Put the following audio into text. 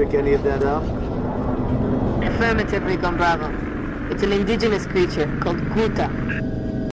make any of that up? Affirmative, Recon Bravo. It's an indigenous creature called Gunther.